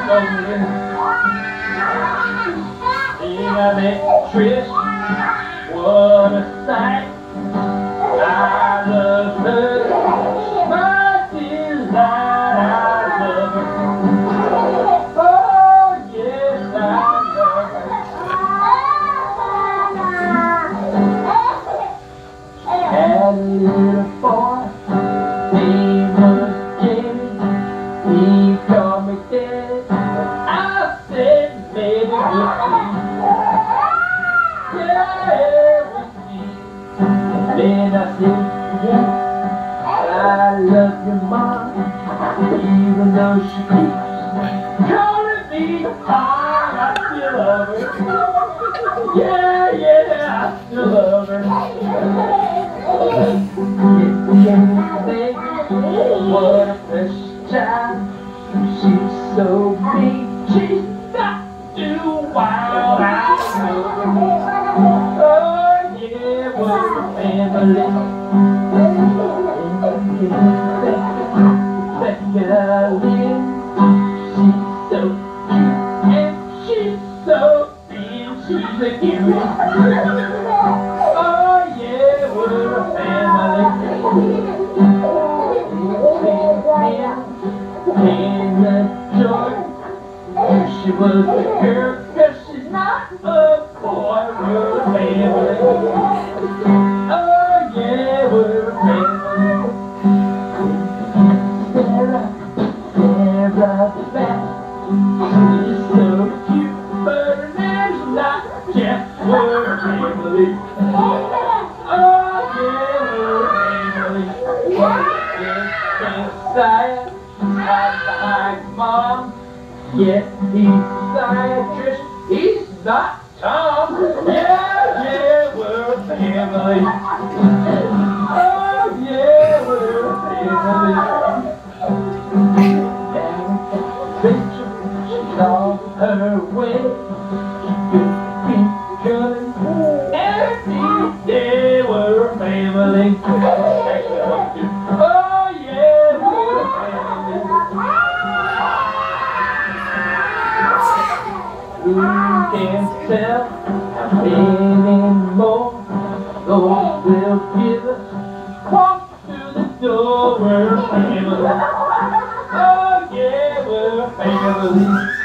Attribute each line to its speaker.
Speaker 1: rolling. Then I met Trish, what a sight. I love her, my delight, I love her. Oh yes, I love her. Had a little boy, name was Jimmy. He called me Daddy. I said maybe we'll see. Yeah, we'll see. Then I said, I love your mom, even though she keeps calling me hard. I still love her. Yeah, I still love her. What a precious child. She's so mean. She's not too wild. I love her. Oh yeah, what a family. She's so cute and she's so thin. She's a cutie. Oh yeah, we're a family. In the joy. She was a girl, 'cause she's not a boy. We're a family. Oh yeah, we're a family. Sarah Beth, she's so cute, but her name's not Jeff. We're a family. Oh yeah, we're a family. Messiah, not behind Mom. Yes, he's a scientist. He's not Tom. Yeah, we're a family. Oh yeah, we're a family. Rachel, she's on her way. She could be coming every day. We're a family. Actually, I want to do. Oh yeah, we're a family. Who can tell anymore? Those will give us walk through the door. We're a family. Oh yeah, we're a family.